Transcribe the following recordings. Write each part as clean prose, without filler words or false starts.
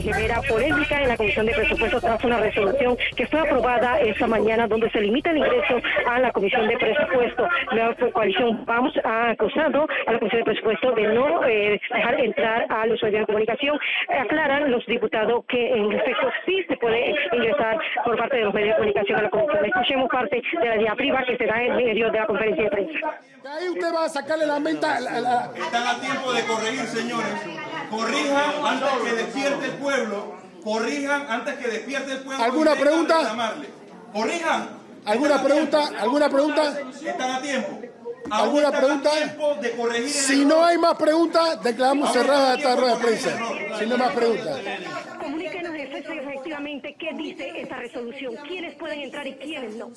genera polémica en la Comisión de Presupuestos tras una resolución que fue aprobada esta mañana donde se limita el ingreso a la Comisión de Presupuestos. La coalición Vamos ha acusado a la Comisión de Presupuestos de no dejar entrar a los medios de comunicación. Aclaran los diputados que en efecto sí se puede ingresar por parte de los medios de comunicación a la Comisión. Escuchemos parte de la diatriba que se da en medio de la conferencia de prensa. Ahí usted va a sacarle la menta. Están a tiempo de corregir, señores. Corrijan antes que despierte el pueblo. Corrijan antes que despierte el pueblo. ¿Alguna pregunta? Corrijan. ¿Alguna pregunta? ¿Alguna pregunta? Están a tiempo. ¿Alguna pregunta? Si no hay más preguntas, declaramos cerrada esta rueda de prensa. Si no hay más preguntas. Comuníquenos efectivamente qué dice esta resolución. ¿Quiénes pueden entrar y quiénes no?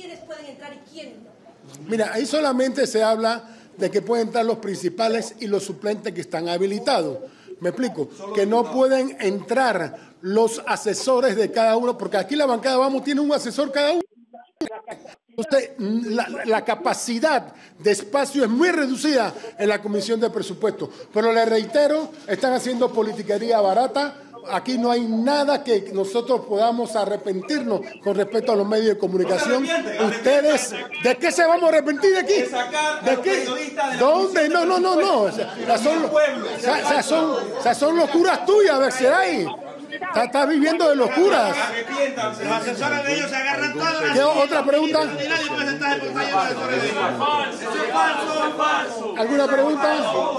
Mira, ahí solamente se habla de que pueden entrar los principales y los suplentes que están habilitados. Me explico, que no pueden entrar los asesores de cada uno, porque aquí la bancada Vamos tiene un asesor cada uno. Entonces, la capacidad de espacio es muy reducida en la Comisión de Presupuestos. Pero le reitero, están haciendo politiquería barata. Aquí no hay nada que nosotros podamos arrepentirnos con respecto a los medios de comunicación. Ustedes, ¿de qué se vamos a arrepentir de aquí? ¿De qué? ¿Dónde? No. O sea, son locuras tuyas, a ver si hay. Está viviendo de locuras. Los asesores de ellos se agarran todas las... ¿Qué otra pregunta? ¿Alguna pregunta?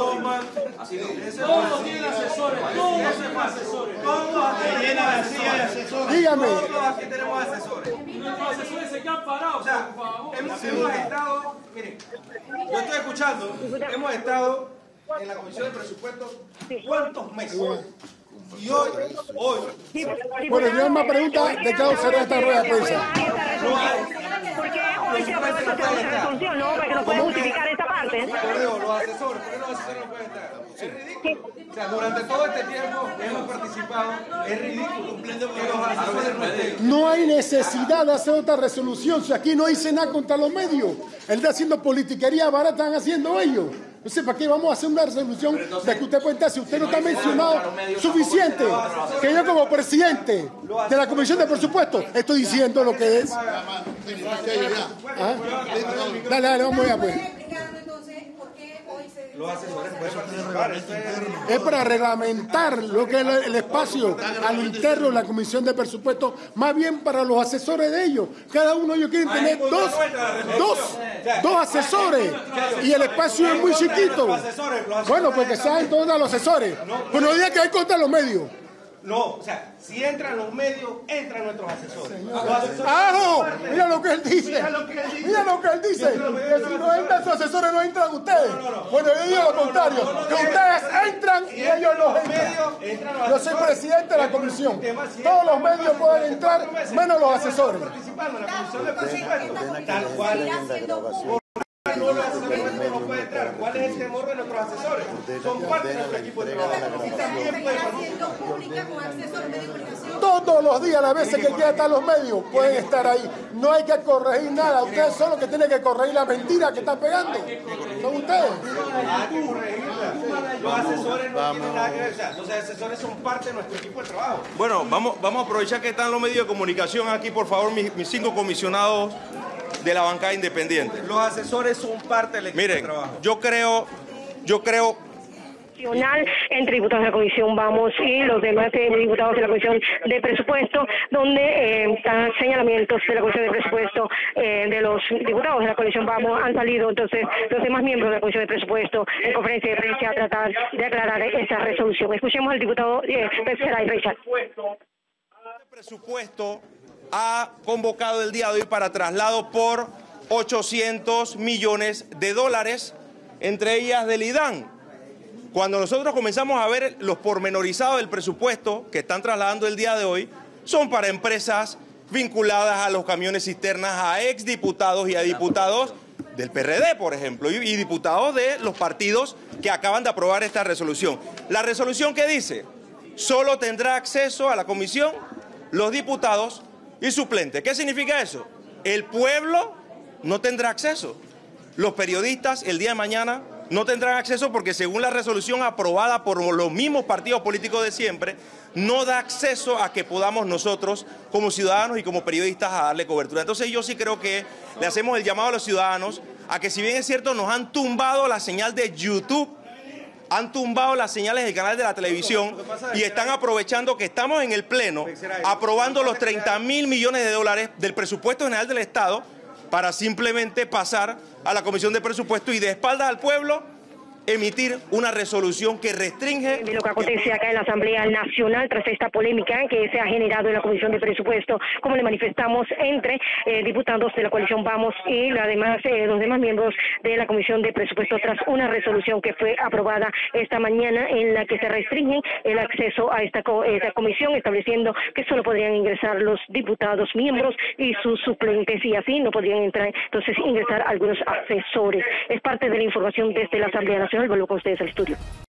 Todos tienen asesores, todos tienen asesores. Todos llenan la silla de asesores. Dígame. Todos aquí tenemos asesores. Nuestros asesores se quedan parados, O sea, por favor. hemos estado, miren, yo estoy escuchando, hemos estado en la Comisión de Presupuestos ¿cuántos meses? Y hoy. Bueno, si no hay más preguntas, declaro cerrada esta rueda de prensa. ¿Por qué hoy se aprobó esta resolución? No, porque no puede justificar esta parte. Los asesores, ¿por qué los asesores no pueden estar? Es ridículo. O sea, durante todo este tiempo hemos participado, es ridículo que los asesores no estén. No hay necesidad de hacer otra resolución. Si aquí no hice nada contra los medios. Él está haciendo politiquería barata, están haciendo ellos. No sé, ¿para qué vamos a hacer una resolución de que usted puede estar? Si usted no está mencionado suficiente, que yo como presidente de la Comisión de Presupuestos estoy diciendo lo que es. ¿Ah? Dale, vamos allá pues. Los asesores pueden participar. Es para reglamentar lo que es el espacio al interno de la Comisión de Presupuestos, más bien para los asesores de ellos. Cada uno de ellos quieren tener dos asesores y el espacio es muy chiquito. Bueno, pues que sean todos los asesores. Pues no digan que hay contra los medios. No, o sea, si entran los medios, entran nuestros asesores. ¡Ah, no! Mira lo que él dice. Mira lo que él dice. Que si no entran sus asesores, no entran ustedes. Bueno, yo digo lo contrario. Que ustedes entran y ellos no entran. Yo soy presidente de la comisión. Todos los medios pueden entrar, menos los asesores. Participando en la Comisión de Presupuestos, tal cual. No los asesores nuestros no pueden entrar. ¿Cuál es el temor de nuestros asesores? Son parte de nuestro equipo de trabajo. Y también pueden participar. Todos los días, las veces que quieran estar los medios, pueden estar ahí. No hay que corregir nada. Ustedes son los que tienen que corregir la mentira que están pegando. Son ustedes. Los asesores no tienen nada que ver. O sea, los asesores son parte de nuestro equipo de trabajo. Bueno, vamos a aprovechar que están los medios de comunicación aquí, por favor, mis 5 comisionados de la bancada independiente. Los asesores son parte del equipo de Miren, trabajo. yo creo entre diputados de la Comisión Vamos y los demás diputados de la Comisión de Presupuesto, donde están señalamientos de la Comisión de Presupuesto de los diputados de la Coalición Vamos han salido entonces los demás miembros de la Comisión de Presupuesto en conferencia de prensa a tratar de aclarar esa resolución. Escuchemos al diputado Pepseray Richard. El presupuesto ha convocado el día de hoy para traslado por $800 millones, entre ellas del IDAN. Cuando nosotros comenzamos a ver los pormenorizados del presupuesto que están trasladando el día de hoy, son para empresas vinculadas a los camiones cisternas, a exdiputados y a diputados del PRD, por ejemplo, y diputados de los partidos que acaban de aprobar esta resolución. La resolución que dice, solo tendrá acceso a la comisión los diputados y suplentes. ¿Qué significa eso? El pueblo no tendrá acceso. Los periodistas el día de mañana no tendrán acceso porque según la resolución aprobada por los mismos partidos políticos de siempre, no da acceso a que podamos nosotros como ciudadanos y como periodistas a darle cobertura. Entonces yo sí creo que le hacemos el llamado a los ciudadanos a que, si bien es cierto nos han tumbado la señal de YouTube, han tumbado las señales del canal de la televisión y están aprovechando que estamos en el Pleno aprobando los 30.000 millones de dólares del presupuesto general del Estado para simplemente pasar a la Comisión de Presupuesto y de espaldas al pueblo emitir una resolución que restringe... De lo que acontece acá en la Asamblea Nacional tras esta polémica que se ha generado en la Comisión de Presupuesto, como le manifestamos entre diputados de la coalición Vamos y además los demás miembros de la Comisión de Presupuesto tras una resolución que fue aprobada esta mañana en la que se restringe el acceso a esta comisión, estableciendo que solo podrían ingresar los diputados miembros y sus suplentes, y así no podrían entrar, entonces ingresar algunos asesores. Es parte de la información desde la Asamblea Nacional. Vuelvo con ustedes al estudio.